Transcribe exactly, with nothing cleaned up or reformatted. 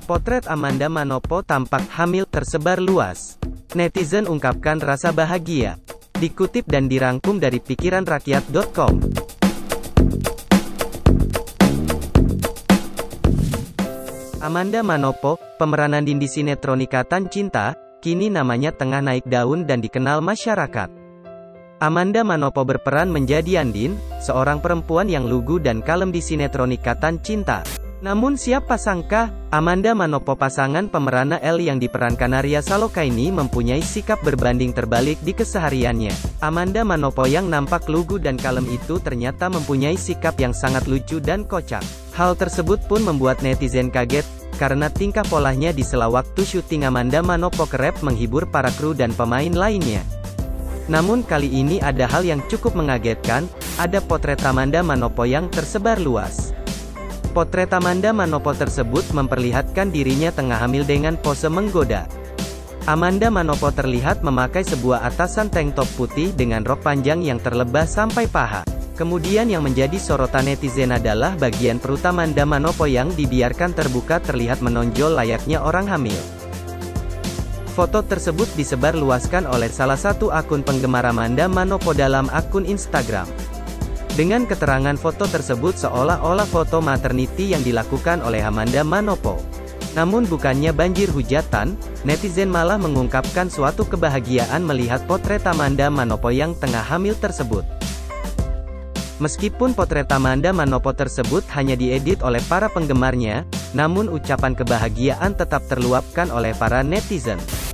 Potret Amanda Manopo tampak hamil tersebar luas. Netizen ungkapkan rasa bahagia. Dikutip dan dirangkum dari pikiran rakyat titik com. Amanda Manopo, pemeranan di sinetron Ikatan Cinta, kini namanya tengah naik daun dan dikenal masyarakat. Amanda Manopo berperan menjadi Andin, seorang perempuan yang lugu dan kalem di sinetron Ikatan Cinta. Namun siapa sangka, Amanda Manopo pasangan pemeran L yang diperankan Arya Saloka ini mempunyai sikap berbanding terbalik di kesehariannya. Amanda Manopo yang nampak lugu dan kalem itu ternyata mempunyai sikap yang sangat lucu dan kocak. Hal tersebut pun membuat netizen kaget, karena tingkah polanya di sela waktu syuting Amanda Manopo kerap menghibur para kru dan pemain lainnya. Namun kali ini ada hal yang cukup mengagetkan, ada potret Amanda Manopo yang tersebar luas. Potret Amanda Manopo tersebut memperlihatkan dirinya tengah hamil dengan pose menggoda. Amanda Manopo terlihat memakai sebuah atasan tank top putih dengan rok panjang yang terlebah sampai paha. Kemudian yang menjadi sorotan netizen adalah bagian perut Amanda Manopo yang dibiarkan terbuka terlihat menonjol layaknya orang hamil. Foto tersebut disebar luaskan oleh salah satu akun penggemar Amanda Manopo dalam akun Instagram. Dengan keterangan foto tersebut seolah-olah foto maternity yang dilakukan oleh Amanda Manopo. Namun bukannya banjir hujatan, netizen malah mengungkapkan suatu kebahagiaan melihat potret Amanda Manopo yang tengah hamil tersebut. Meskipun potret Amanda Manopo tersebut hanya diedit oleh para penggemarnya, namun ucapan kebahagiaan tetap terluapkan oleh para netizen.